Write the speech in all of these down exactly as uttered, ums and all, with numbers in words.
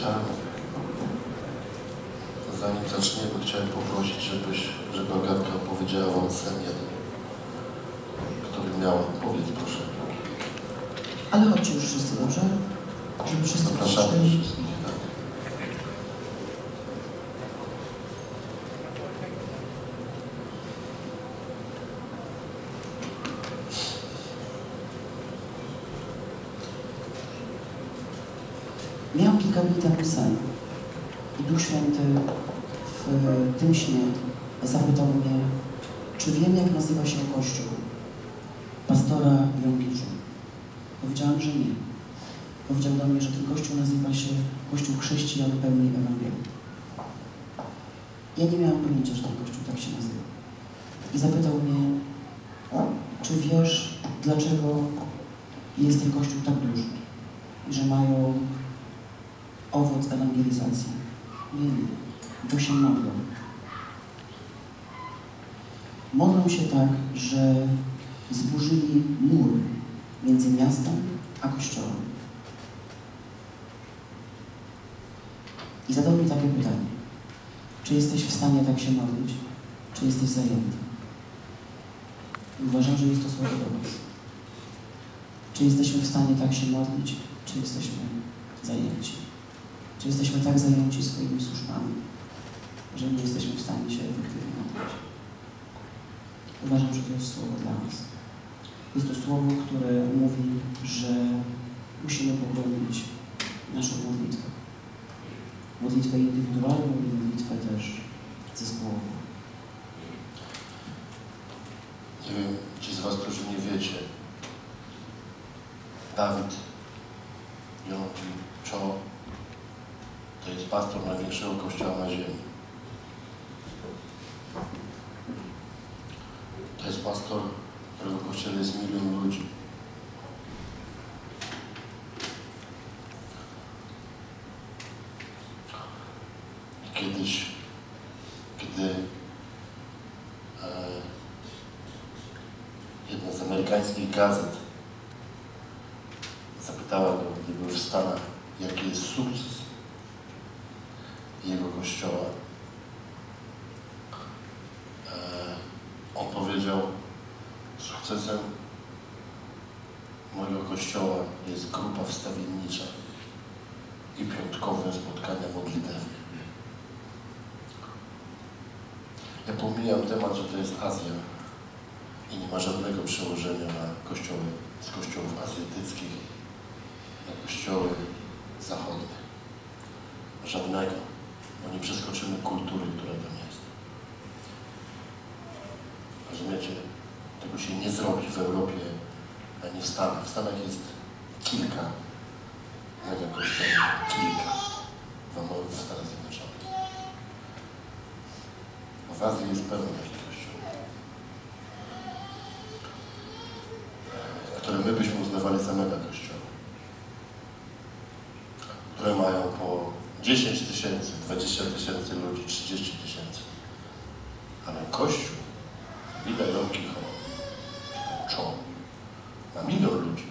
chciałem, zanim zaczniemy, chciałem poprosić, żebyś, żeby Agatka opowiedziała wam sen jeden, który miała. Powiedz, proszę. Ale chodźcie już wszyscy, dobrze? Żeby wszyscy Zapraszamy przyszli. wszystkich, tak. Miałam kilka dni temu sen i Duch Święty w tym śnie zapytał mnie, czy wiem, jak nazywa się kościół pastora Jąkiczu. Powiedziałam, że nie. Powiedział do mnie, że ten kościół nazywa się Kościół Chrześcijan Pełni Ewangelii. Ja nie miałam pojęcia, że ten kościół tak się nazywa. I zapytał mnie, czy wiesz, dlaczego jest ten kościół tak duży i że mają owoc ewangelizacji. Nie, nie, bo się modlą. Modlą się tak, że zburzyli mur między miastem a kościołem. I zadał mi takie pytanie. Czy jesteś w stanie tak się modlić? Czy jesteś zajęty? I uważam, że jest to słowo do nas. Czy jesteśmy w stanie tak się modlić? Czy jesteśmy zajęci? Czy jesteśmy tak zajęci swoimi służbami, że nie jesteśmy w stanie się efektywnie modlić? Uważam, że to jest słowo dla nas. Jest to słowo, które mówi, że musimy pogłębić naszą modlitwę. Modlitwę indywidualną i modlitwę też zespołową. Nie wiem, ci z was, którzy nie wiecie, Dawid Jąkiczo to jest pastor największego kościoła na ziemi. To jest pastor, którego w kościele jest milion ludzi. I kiedyś, kiedy e, jedna z amerykańskich gazet zapytała go, gdy był w Stanach, jaki jest sukces jego kościoła, e, on powiedział, sukcesem mojego kościoła jest grupa wstawiennicza i piątkowe spotkania modlitewne. Ja pomijam temat, że to jest Azja i nie ma żadnego przełożenia na kościoły z kościołów azjatyckich, na kościoły zachodnie. Żadnego, bo nie przeskoczymy kultury, która tam jest. Rozumiecie? Tego się nie zrobi w Europie, ani w Stanach. W Stanach jest kilka mega kościołów, kilka w Stanach Zjednoczonych. W Azji jest pełno takich kościołów, które my byśmy uznawali za mega kościoły, które mają po dziesięć tysięcy, dwadzieścia tysięcy ludzi, trzydzieści tysięcy. Ale Kościół, Wida Jąkicho, Czo, ma milion ludzi.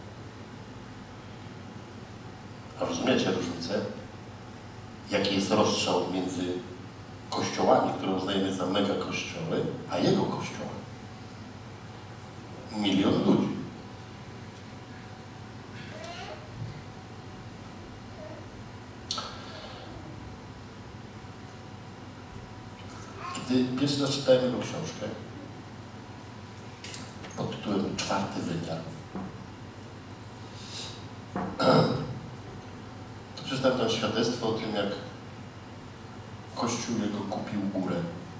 A rozumiecie różnicę? Jaki jest rozstrzał między kościołami, które uznajemy za mega kościoły, a jego kościołem? Milion ludzi. Kiedy pierwszy raz czytałem jego książkę pod tytułem Czwarty Wymiar, to przeczytałem tam świadectwo o tym, jak Kościół jego kupił górę.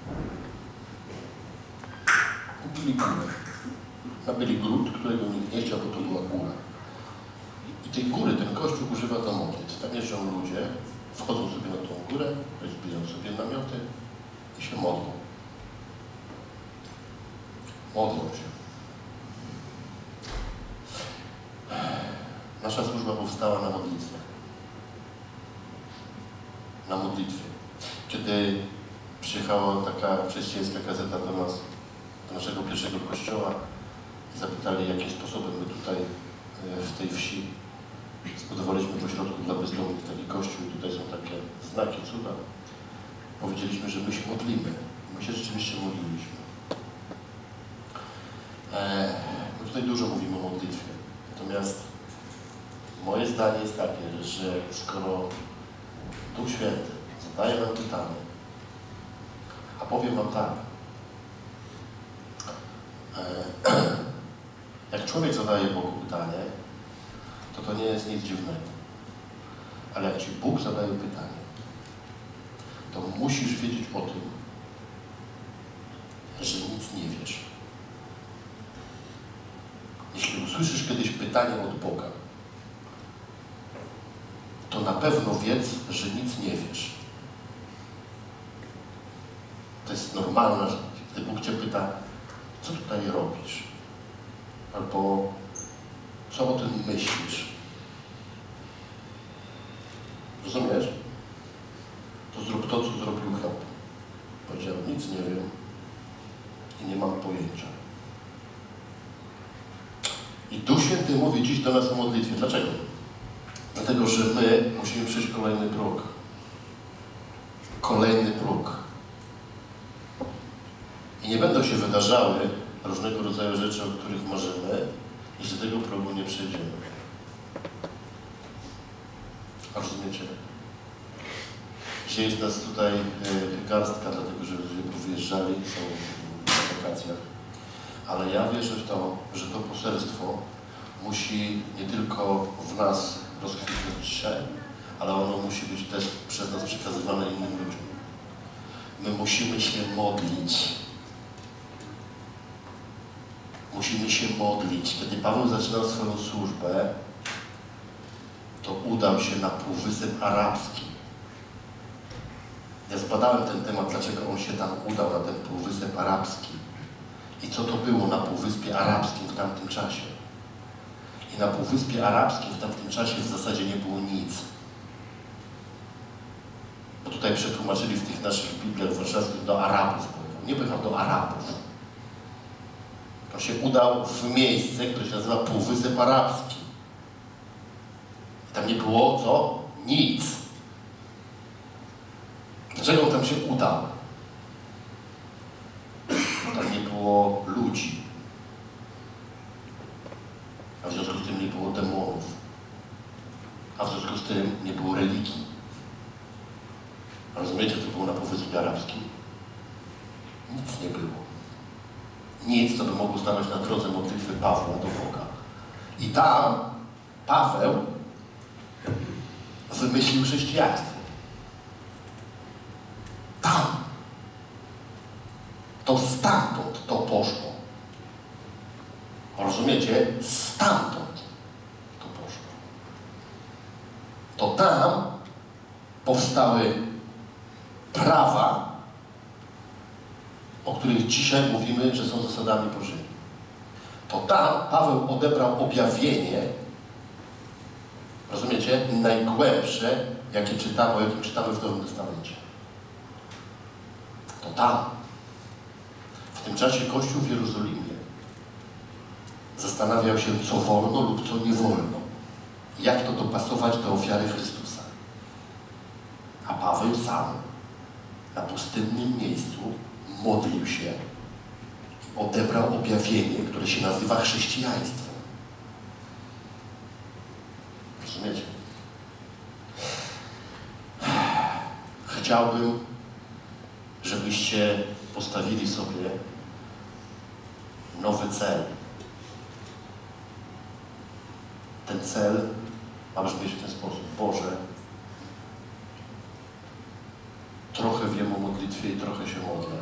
Kupili górę. Nabyli gród, którego nikt nie chciał, bo to była góra. I tej góry ten Kościół używa do modlitw. Tam jeżdżą ludzie, wchodzą sobie na tą górę, rozbiją sobie namioty i się modlą. Modlą się. Nasza służba powstała na modlitwie. Na modlitwie. Kiedy przyjechała taka chrześcijańska gazeta do nas, do naszego pierwszego kościoła i zapytali, jakim sposobem my tutaj w tej wsi zbudowaliśmy ośrodku dla bezdomnych, taki kościół, tutaj są takie znaki, cuda. Powiedzieliśmy, że my się modlimy. My się rzeczywiście modliliśmy. Eee, my tutaj dużo mówimy o modlitwie. Natomiast moje zdanie jest takie, że skoro Duch Święty zadaje nam pytanie, a powiem wam tak, eee, jak człowiek zadaje Bogu pytanie, to to nie jest nic dziwnego. Ale jak ci Bóg zadaje pytanie, to musisz wiedzieć o tym, że nic nie wiesz. Jeśli usłyszysz kiedyś pytanie od Boga, to na pewno wiedz, że nic nie wiesz. To jest normalna rzecz. Gdy Bóg cię pyta, co tutaj robisz? Albo co o tym myślisz? Rozumiesz? To zrób to, co zrobił Hiob. Powiedział, nic nie wiem i nie mam pojęcia. I Duch Święty mówi dziś do nas o modlitwie. Dlaczego? Dlatego, że my musimy przejść kolejny próg. Kolejny próg. I nie będą się wydarzały różnego rodzaju rzeczy, o których marzymy, jeśli tego progu nie przejdziemy. A rozumiecie? Dzisiaj jest nas tutaj garstka, dlatego że ludzie wyjeżdżali, są na wakacjach. Ale ja wierzę w to, że to poselstwo musi nie tylko w nas rozkwitnąć dzisiaj, ale ono musi być też przez nas przekazywane innym ludziom. My musimy się modlić. Musimy się modlić. Kiedy Paweł zaczynał swoją służbę, to udał się na Półwysep Arabski. Ja zbadałem ten temat, dlaczego on się tam udał, na ten Półwysep Arabski. I co to było na Półwyspie Arabskim w tamtym czasie. I na Półwyspie Arabskim w tamtym czasie w zasadzie nie było nic. Bo tutaj przetłumaczyli w tych naszych Bibliach warszawskich do Arabów. Nie pojechał do Arabów. On się udał w miejsce, które się nazywa Półwysep Arabski. I tam nie było co? Nic. Dlaczego on tam się udał? Bo tam nie było ludzi. A w związku z tym nie było demonów. A w związku z tym nie było religii. Rozumiecie, co było na Półwyspie Arabskim? Nic nie było. Nic, co by mogło stanąć na drodze modlitwy Pawła do Boga. I tam Paweł wymyślił chrześcijaństwo. Tam. To stamtąd to poszło. Rozumiecie? Stamtąd to poszło. To tam powstały prawa, o których dzisiaj mówimy, że są zasadami Bożymi. To tam Paweł odebrał objawienie, rozumiecie, najgłębsze, jakie czytamy, o jakim czytamy w Nowym Testamencie. To tam. W tym czasie Kościół w Jerozolimie zastanawiał się, co wolno lub co nie wolno. Jak to dopasować do ofiary Chrystusa. A Paweł sam na pustynnym miejscu modlił się i odebrał objawienie, które się nazywa chrześcijaństwem. Rozumiecie? Chciałbym, żebyście postawili sobie nowy cel. Ten cel ma brzmieć w ten sposób. Boże, trochę wiem o modlitwie i trochę się modlę.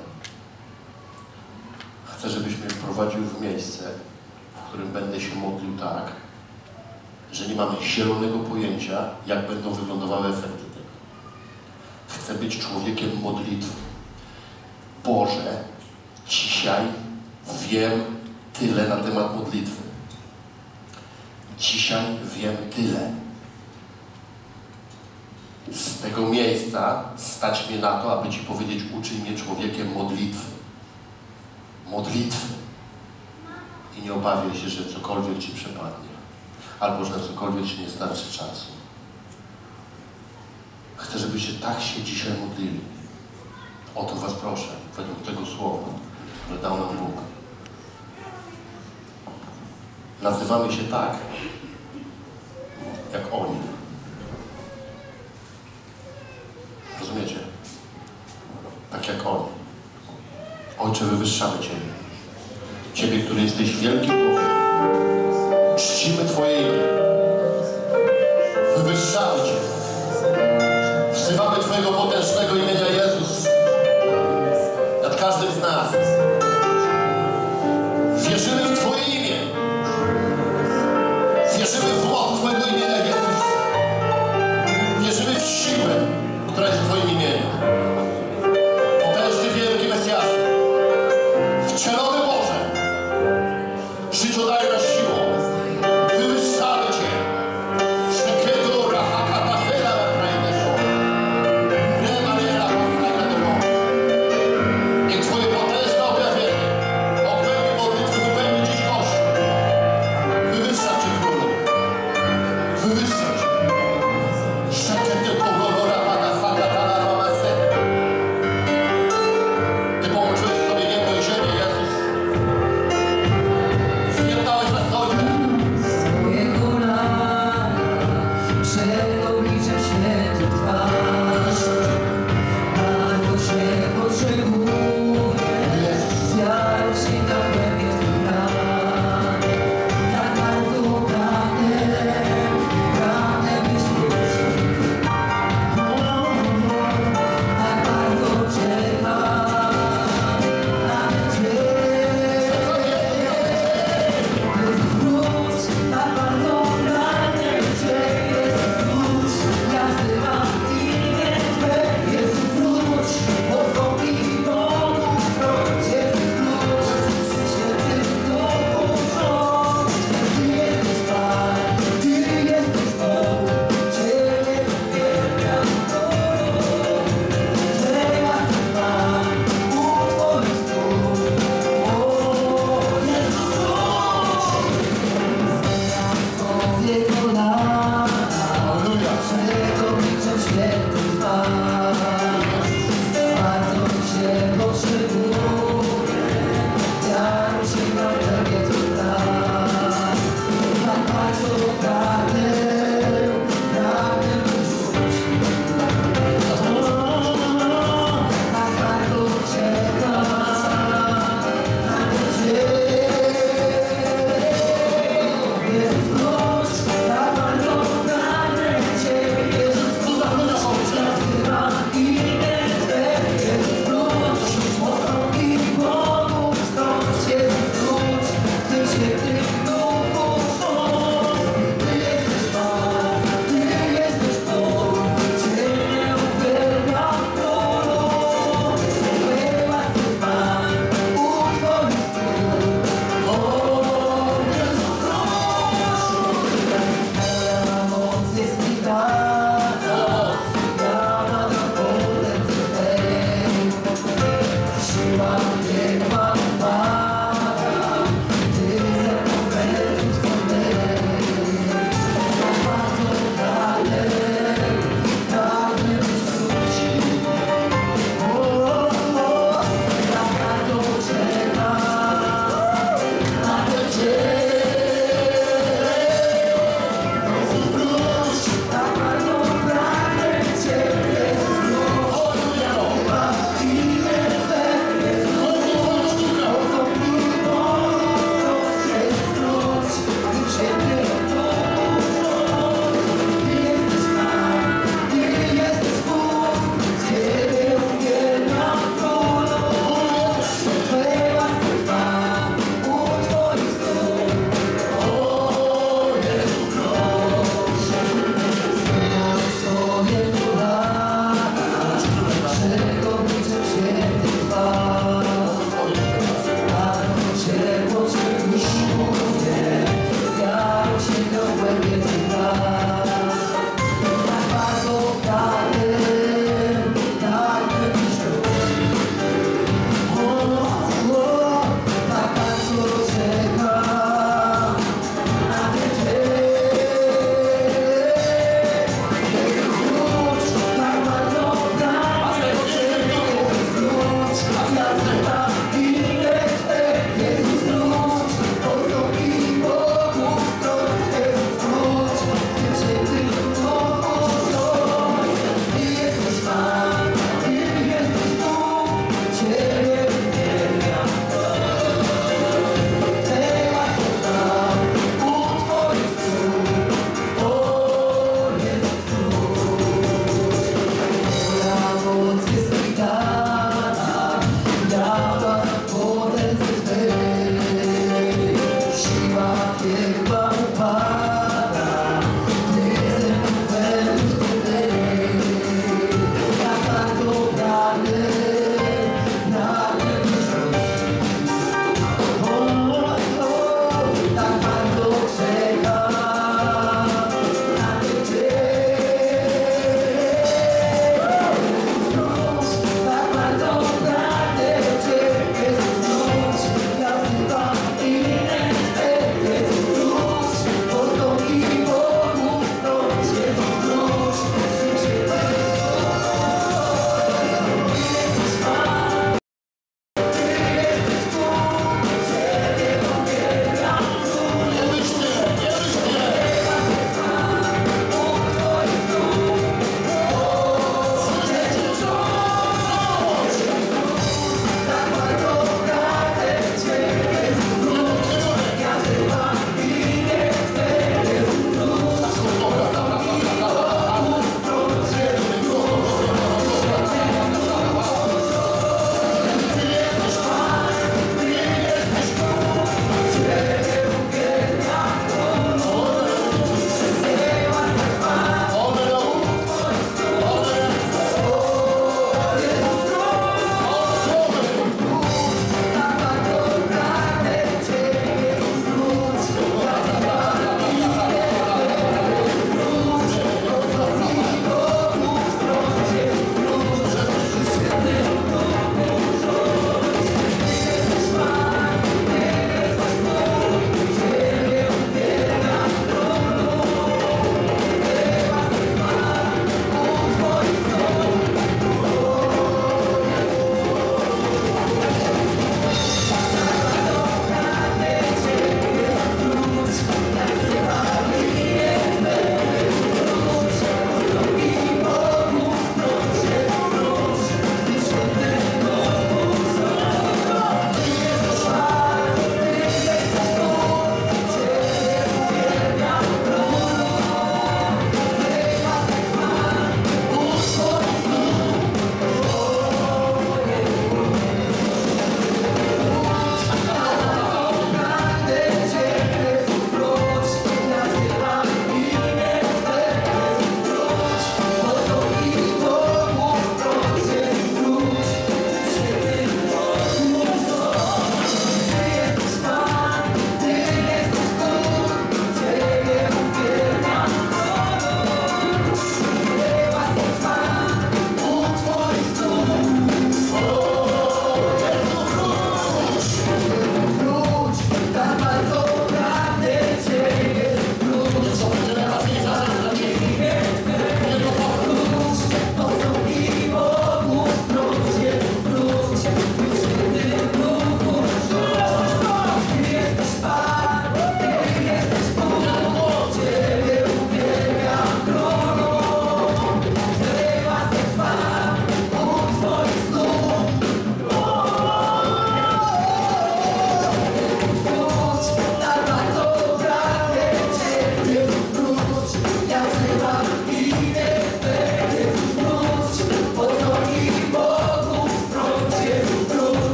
Chcę, żebyś mnie wprowadził w miejsce, w którym będę się modlił tak, że nie mamy zielonego pojęcia, jak będą wyglądały efekty tego. Chcę być człowiekiem modlitwy. Boże, dzisiaj wiem tyle na temat modlitwy. Dzisiaj wiem tyle. Z tego miejsca stać mnie na to, aby Ci powiedzieć, uczyj mnie człowiekiem modlitwy. Modlitwy. I nie obawiaj się, że cokolwiek Ci przepadnie. Albo, że na cokolwiek Ci nie starczy czasu. Chcę, żebyście tak się dzisiaj modlili. O to was proszę, według tego słowa, które dał nam Bóg. Nazywamy się tak, jak oni. Rozumiecie? Tak jak oni. Ojcze, wywyższamy Ciebie. Ciebie, który jesteś wielkim Bogiem. Czcimy Twoje imię. Wywyższamy Cię. Wzywamy Twojego potężnego imienia Jezus nad każdym z nas. Wierzymy w Twoje imię. Wierzymy w moc Twojego imienia Jezus. Wierzymy w siłę, która jest w Twoim imieniu. Potężny, wielki Mesjaszu. Wcielony Boże. Życiodajna siłą. Wywyższamy Cię. Sztykielu rachakata sera na krajnego. Remanera paskajna do Boga. Niech Twoje potężne objawienie ogłębi modlitwy wypełni dziś Kościół. Wywyższam Cię, Królu. Wywyższam Cię. Sztykielu kolora paskajna mama sera. Ty połączyłeś sobie niebo i ziemię, Jezus. Zjednałeś nas z Ojcem. Swoje kolana przed obliczem świętych Twa. Bardzo Cię potrzebuję, wiarą sięgam głębiej Twych ran. Tak bardzo pragnę, pragnę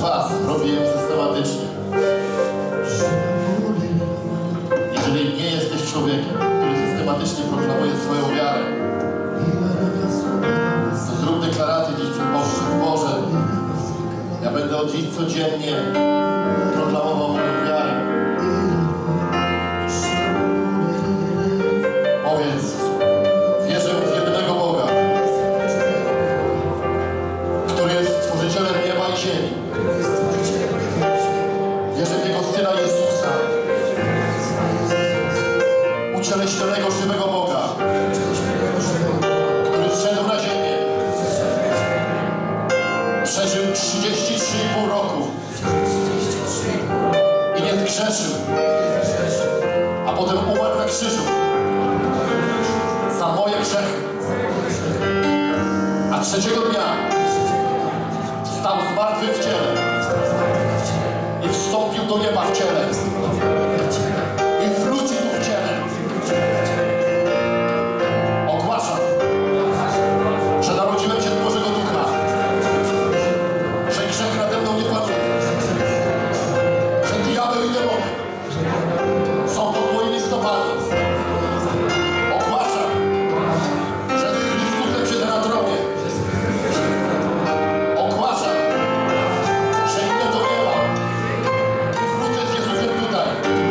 was robi je systematycznie. Jeżeli nie jesteś człowiekiem, który systematycznie proklamuje swoją wiarę, to zrób deklarację dziś przed Bogiem. Boże, ja będę od dziś codziennie proklamował moją wiarę. Powiedz, wierzę w jednego Boga, który jest Stworzycielem nieba i ziemi. Wierzę w Jego Syna Jezusa, ucieleśnionego żywego Boga, który zszedł na ziemię, przeżył trzydzieści trzy i pół roku i nie zgrzeszył, a potem umarł na krzyżu za moje grzechy, a trzeciego dnia wstał z martwych w ciele i wstąpił do nieba w ciele i wrócił tu w ciele. Ogłaszam, że narodziłem się z Bożego Ducha, że grzech nade mną nie panuje, że diabeł i demony są pod moimi stopami. Ogłaszam, że z Chrystusem siedzę na tronie. Ogłaszam, że idę do nieba i wrócę z Jezusem tutaj.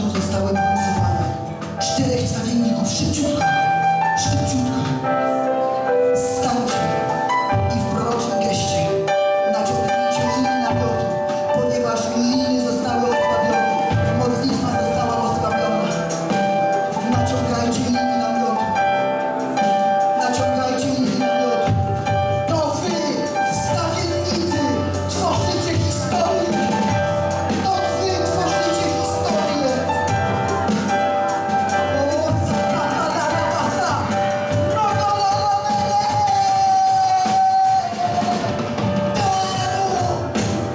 narodów zostały pomordowane. Czterech wstawienników, szybciutko, szybciutko, stało się i w proroczym geście naciągnijcie liny namiotu, ponieważ liny zostały osłabione, modlitwa została osłabiona. Naciągajcie liny namiotu, naciągajcie liny namiotu. To wy, wstawiennicy, tworzycie historię. To wy tworzycie historię. O, zakatalarabasa, rogolalomene. Temu,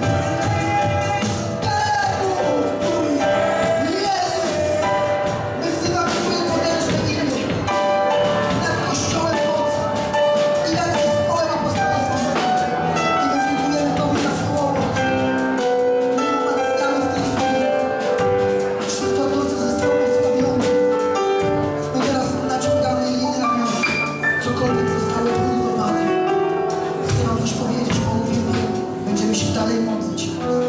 temu, który Jezus, my wzywamy Twoje potężne imię nad Kościołem mocy i nad zespołem apostolskim. I my dziękujemy Tobie za słowo. My umacniamy w tej chwili wszystko to, co zostało osłabione. My teraz naciągamy liny namiotu, cokolwiek zostało poluzowane. Chcę Wam coś powiedzieć o uwielbieniu. Będziemy się dalej modlić.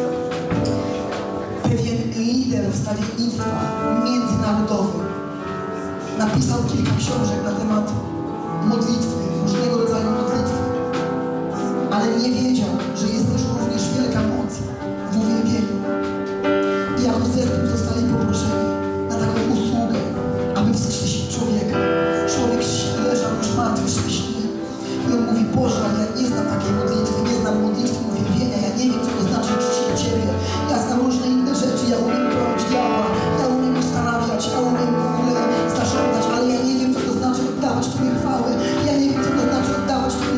Pewien lider wstawiennictwa międzynarodowy napisał kilka książek na temat modlitwy, różnego rodzaju modlitwy, ale nie wiedział, że jest też również wielka moc w uwielbieniu. I jako zespół zostali poproszeni na taką usługę, aby wskrzesić człowieka. Człowiek leżał już martwy sześć dni i on mówi: Boże, ale ja nie znam takiej modlitwy, nie znam modlitwy uwielbienia, ja nie wiem, co to znaczy czcić Ciebie. Ja znam różne inne rzeczy, ja umiem bronić diabła, ja umiem ustanawiać, ja umiem w ogóle zarządzać, ale ja nie wiem, co to znaczy oddawać Tobie chwałę, ja nie wiem, co to znaczy oddawać Tobie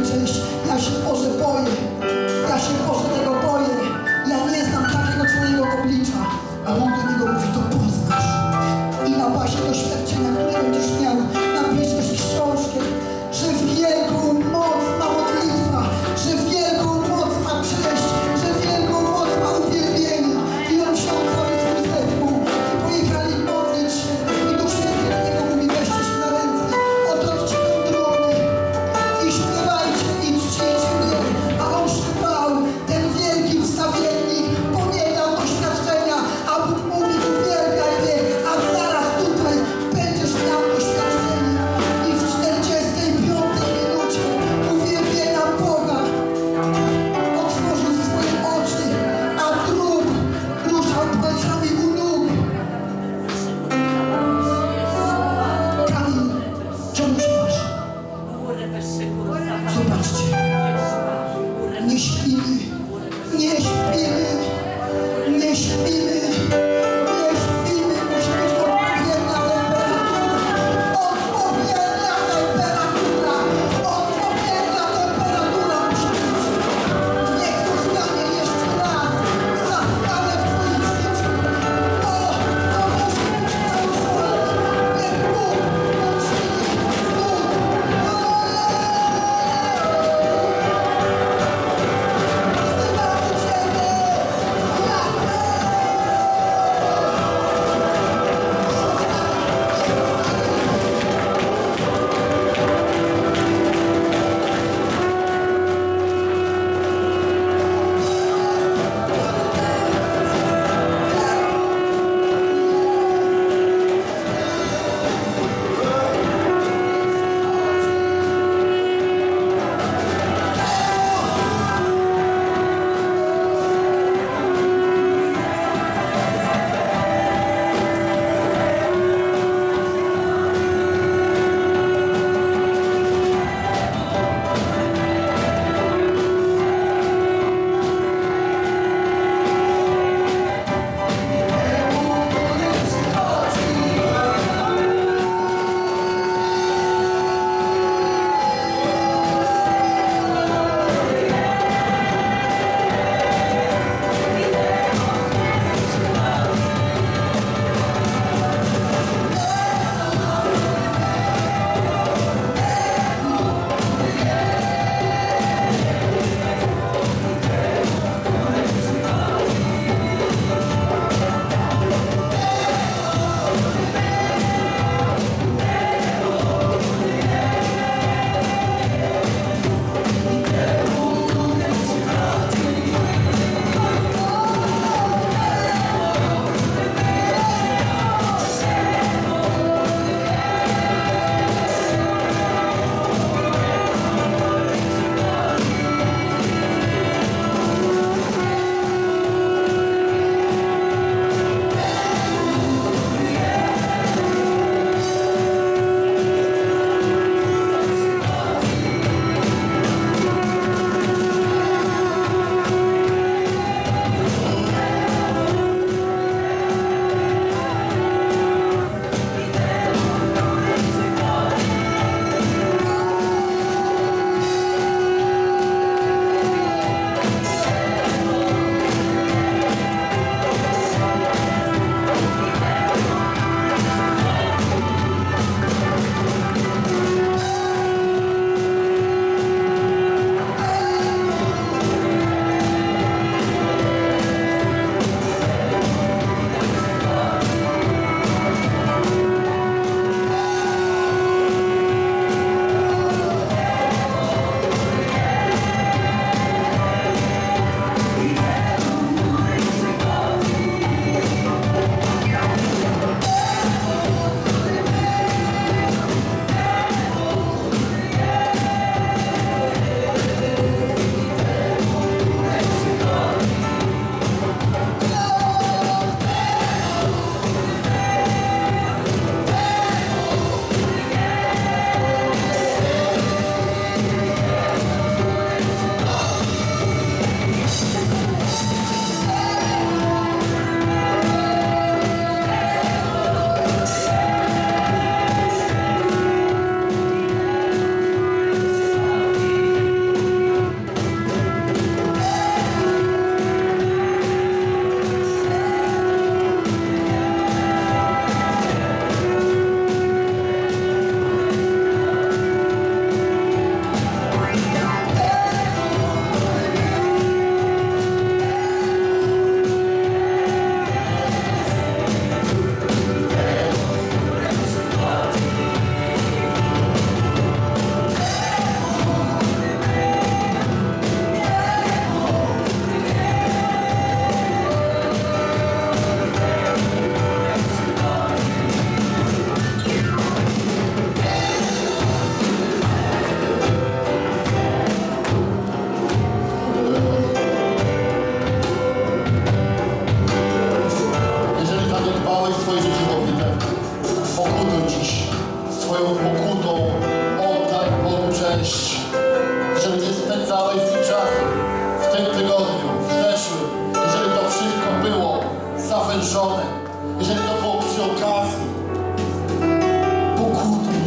Ci modlitewkę. Pokutuj dziś. Swoją pokutą oddaj Bogu cześć. Jeżeli nie spędzałeś z nim czasu w tym tygodniu, w zeszłym, jeżeli to wszystko było zawężone, jeżeli to było przy okazji, pokutuj.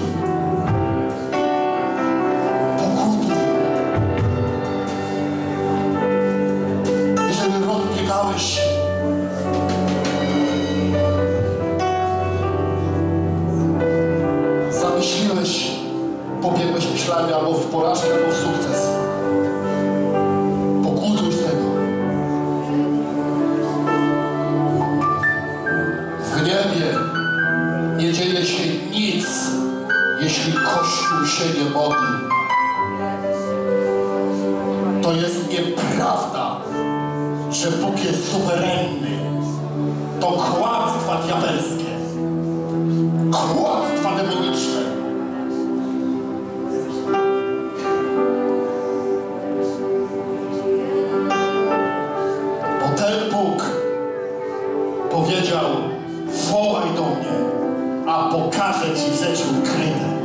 Pokutuj. Jeżeli rozbiegałeś się, zamyśliłeś, pobiegłeś myślami albo w porażkę, albo w sukces. Pokutuj z tego. W niebie nie dzieje się nic, jeśli Kościół się nie modli. To jest nieprawda, że Bóg jest suwerenny. To kłamstwa diabelskie. Kłamstwa demoniczne. Bo ten Bóg powiedział: wołaj do mnie, a pokażę Ci rzeczy ukryte.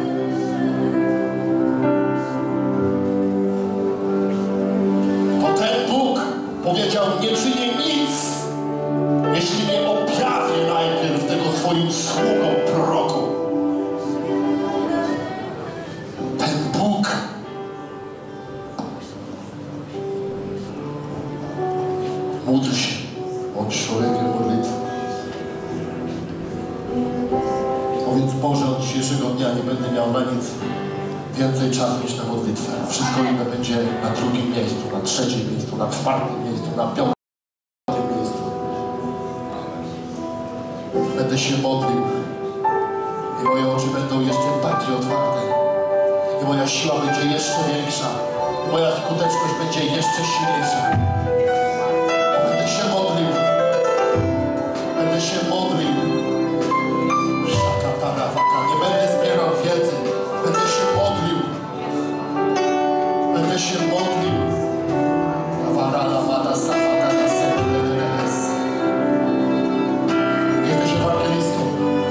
Bo ten Bóg powiedział: nie czynię nic, jeśli nie objawię najpierw tego swoim sługom, prorokom. Ten Bóg módl się, bądź człowiekiem modlitwy. Powiedz: Boże, od dzisiejszego dnia nie będę miał na nic więcej czasu niż na modlitwę. Wszystko inne będzie na drugim miejscu, na trzecim miejscu, na czwartym miejscu, na piątym miejscu. Będę się modlił i moje oczy będą jeszcze bardziej otwarte. I moja siła będzie jeszcze większa. I moja skuteczność będzie jeszcze silniejsza. Będę się modlił. Będę się modlił. Szakatarafaka. Nie będę zbierał wiedzy. Będę się modlił. Będę się modlił. Awarala mada safakana senderes. Jesteś ewangelistą.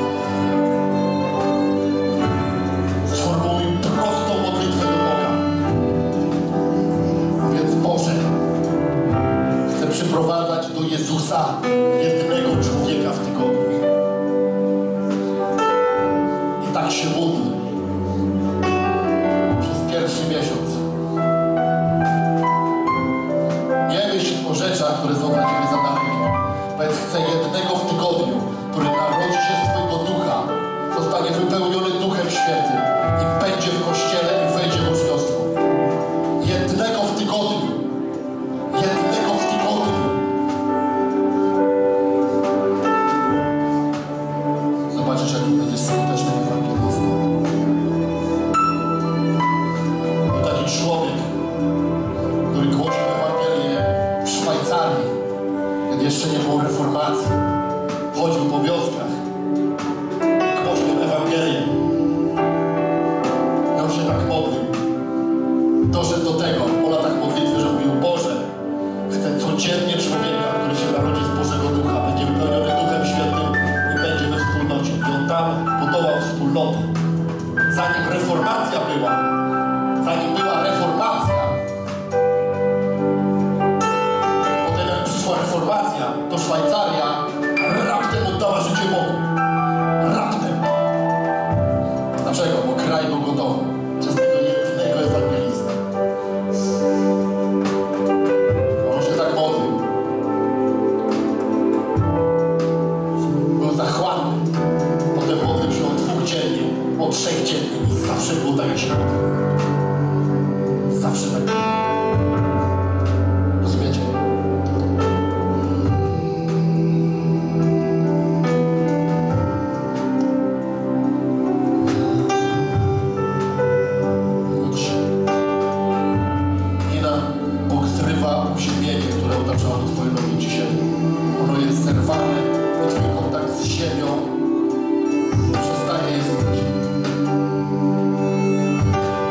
Sformułuj prostą modlitwę do Boga. Więc Boże, chcę przyprowadzać do Jezusa jednego człowieka w tygodniu. I tak się módl przez pierwszy miesiąc. Nie myśl o rzeczach, które są dla Ciebie za dalekie. Powiedz: chcę jednego w tygodniu, który narodzi się z Twojego ducha, zostanie wypełniony Duchem Świętym i będzie w Kościele i wejdzie w uczniostwo. Jednego w tygodniu. Jednego w tygodniu. Zobaczysz, jak będziesz skutecznym ewangelistą. Był taki człowiek, który głosił Ewangelię w Szwajcarii, kiedy jeszcze nie było reformacji. Chodził po wioskach i głosił Ewangelię. I on się tak modlił. Doszedł do tego, po latach modlitwy, że mówił: Boże, chcę codziennie człowieka, który się narodzi z Bożego Ducha, będzie wypełniony Duchem Świętym i będzie we wspólnocie. I on tam budował wspólnoty. Zanim reformacja była, zanim była reformacja, potem jak przyszła reformacja, to Szwajcaria raptem oddała życie Bogu. Raptem. Dlaczego? Bo kraj był gotowy przez tego jednego ewangelistę. On się tak modlił. Był zachłanny. Potem modlił się o dwóch dziennie, o trzech dziennie i zawsze było tak, jak się modlił. Zawsze tak było. Rozumiecie? Módl się. Nina, Bóg zrywa uziemienie, które otaczało Twoje nogi dzisiaj. Ono jest zerwane i Twój kontakt z ziemią przestaje istnieć.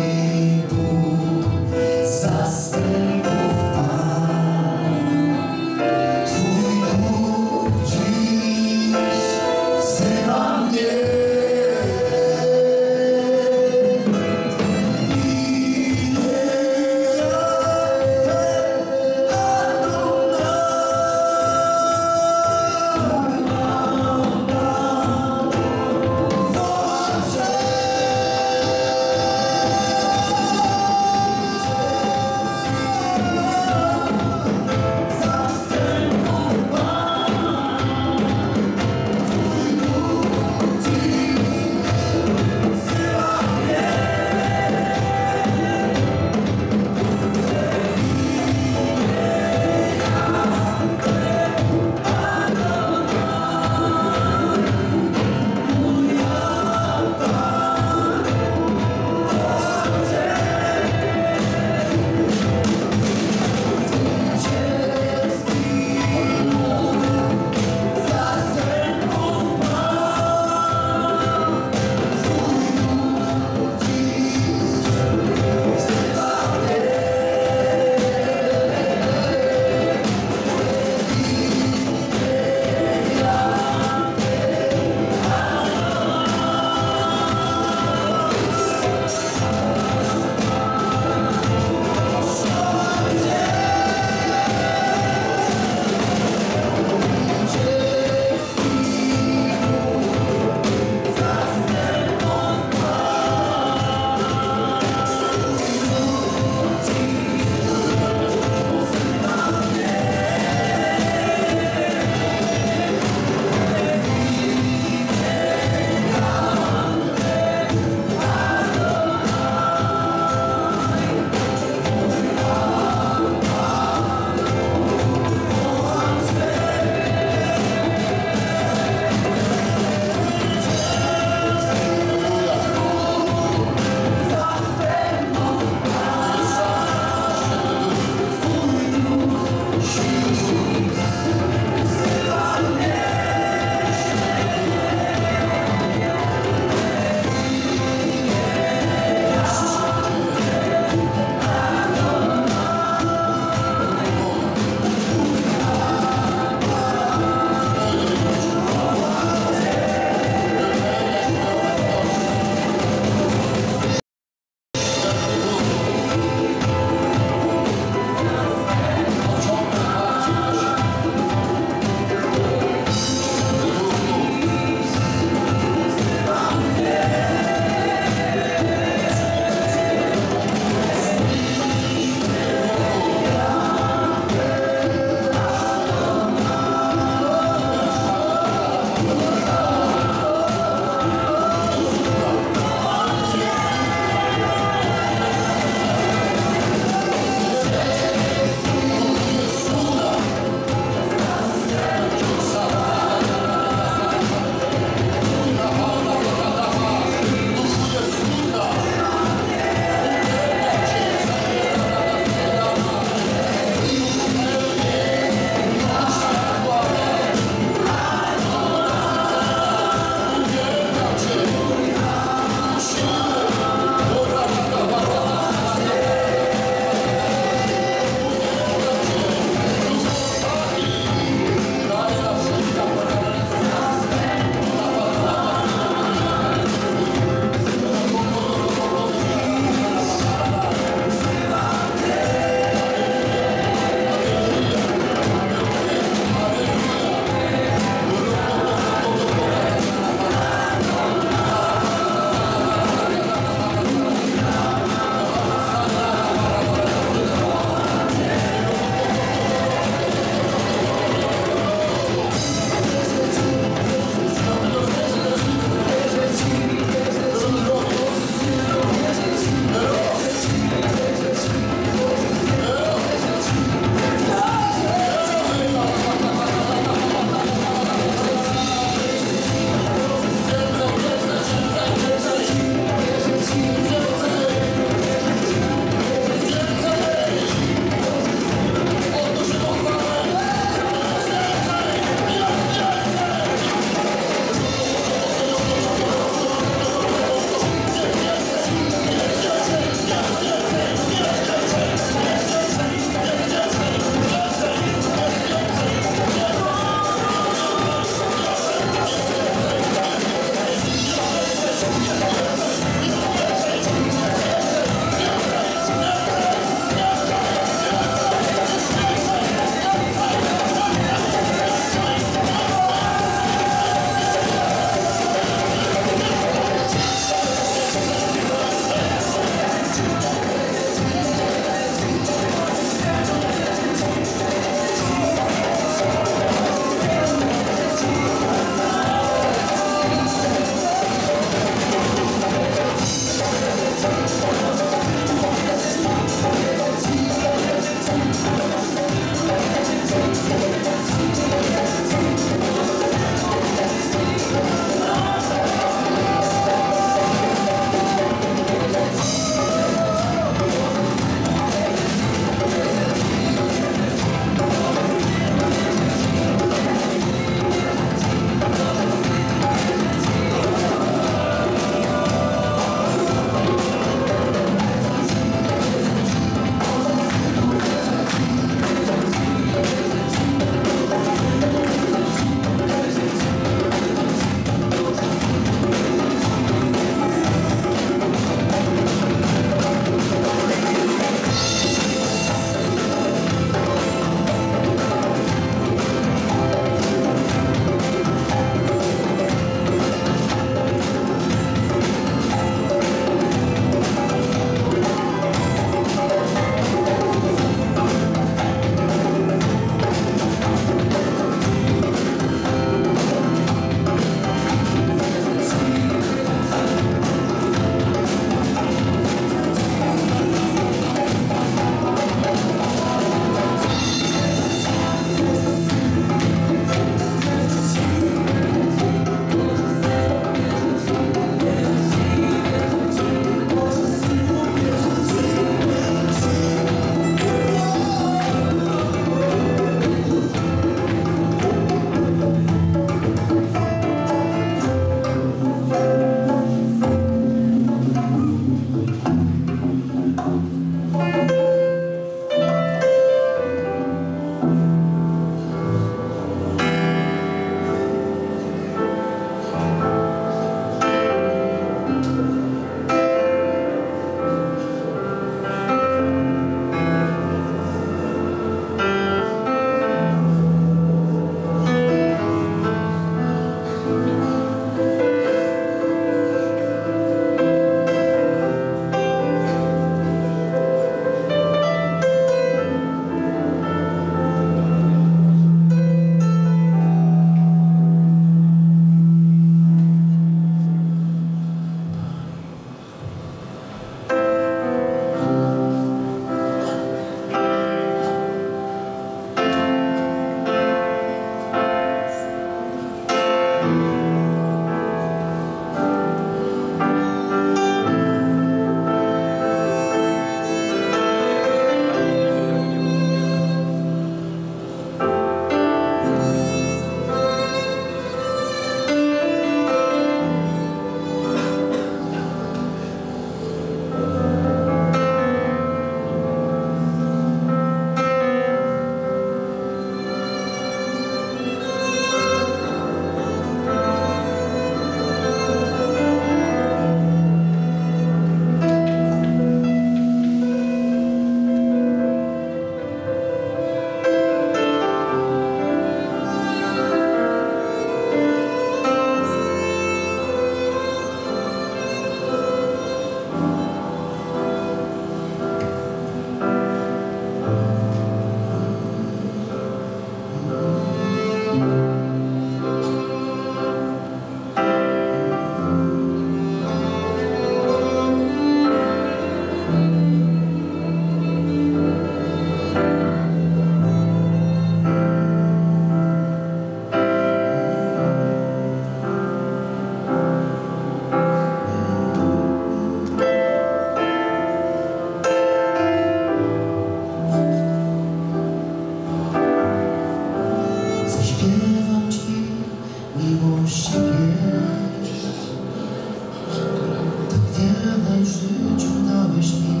w życiu dałeś mi.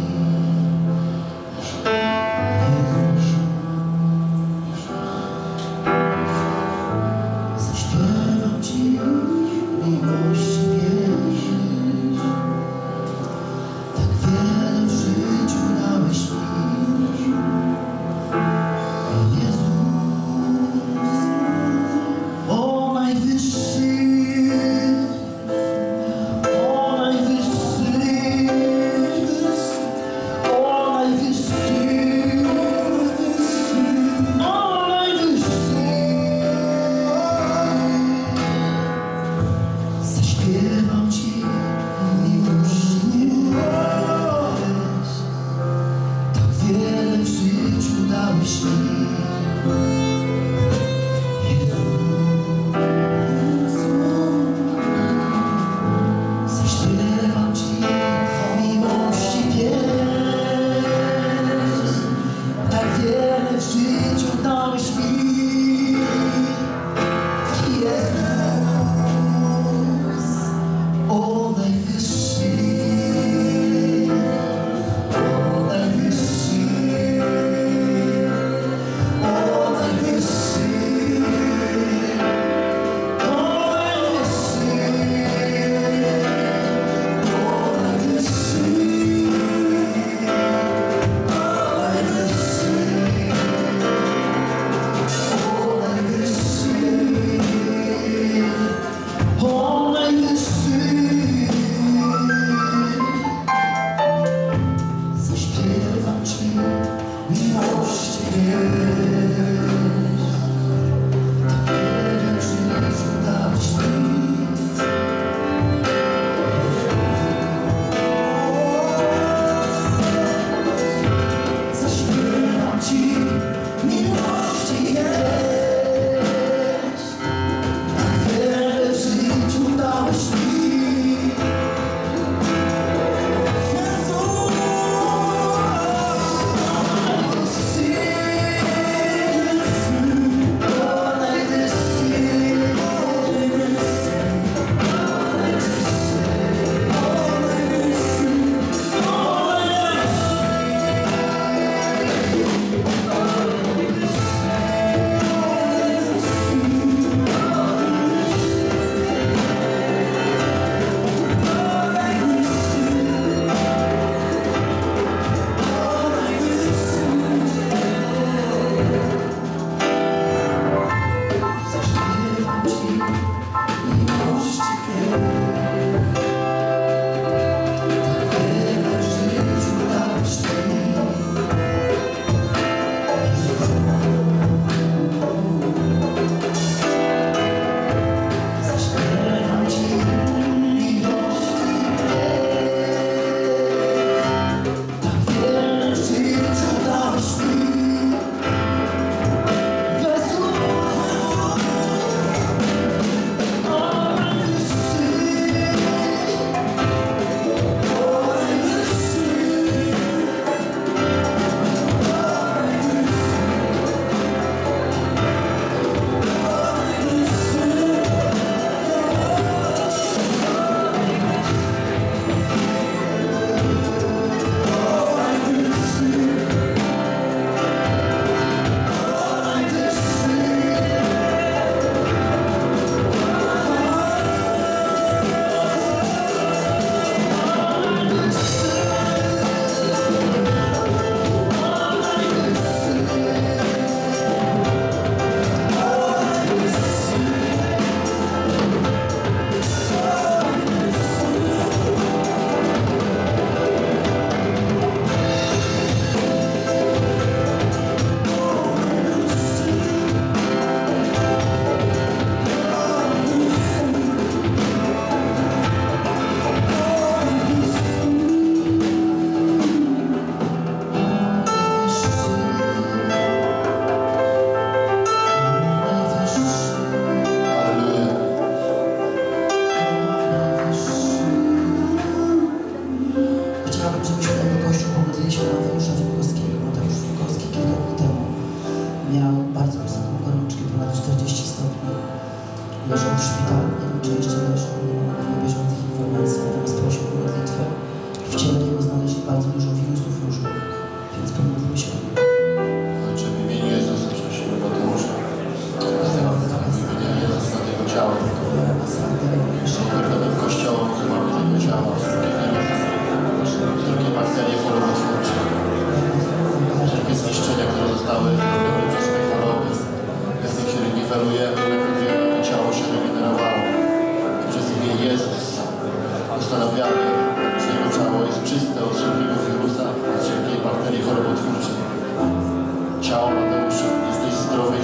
Zaśpiewam Ci miłości pieśni. Tak wiele w życiu dałeś mi. Jezus, o najwyższy, o najwyższy.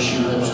silne